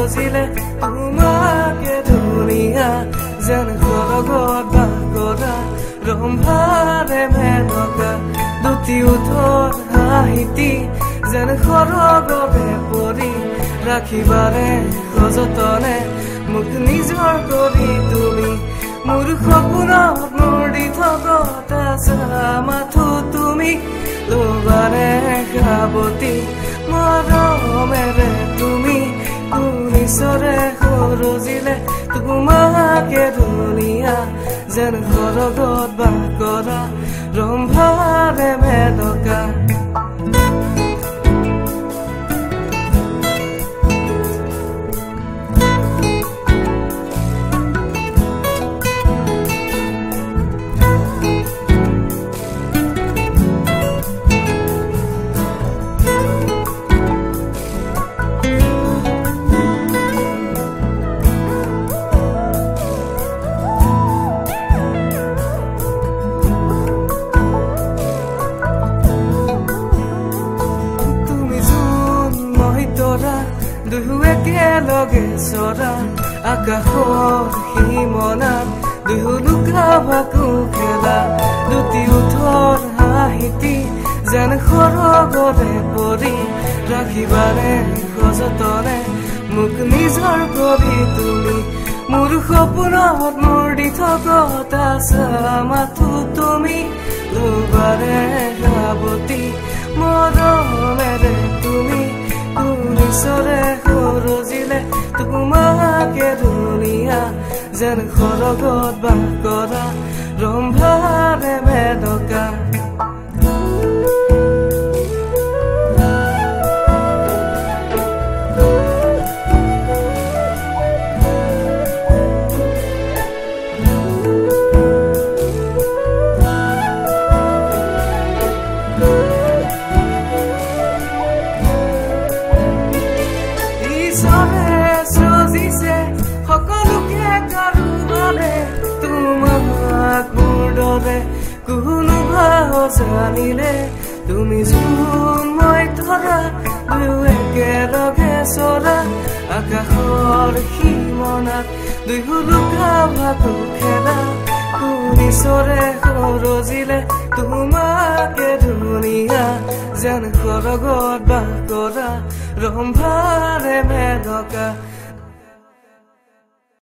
সৰজিলে তোমাকে ধুনীয়া যেন সৰগত বাস কৰা ৰম্ভাৰে মেনকা দুটি উঠৰ হাঁহিতি যেন সৰগৰে পৰি ৰাখিবাৰে সযতনে মোক নিজৰ কৰি তুমি মোৰ সপোনত মোৰ দি থকা মাথো তুমি লোবাৰে সাৱতি মৰমেৰে তুমি কুনিচৰে সৰজিলে তোমাকে ধুনীয়া যেন সৰগত বাস কৰা ৰম্ভাৰে মেনকা দুয়ো একেলগে চৰা আকাশৰ সীমনাত দুয়ো লুকা ভাকু খেলা দুটি উঠৰ হাঁহিতি যেন সৰগৰে পৰি ৰাখিবাৰে সযতনে মোক নিজৰ কৰি তুমি মোৰ সপোনত মোৰ দি থকা মাথো তুমি লোবাৰে সাৱতি মৰমেৰে তুমি কুনিচৰে সৰজিলে তোমাকে ধুনীয়া যেন সৰগত বাস কৰা ৰম্ভাৰে মেনকা সজিছে সকলোকে কাৰোবাৰে তোমাক মোৰ দৰে কোনো ভাৱ জানিলে তুমি যোন মই ধৰা দুয়ো একেলগে চৰা আকাশৰ সীমনাত দুয়ো লুকা ভাকু খেলা কুনিচৰে সৰজিলে তোমাকে ধুনীয়া যেন সৰগত বাস কৰা ৰম্ভাৰে মেনকা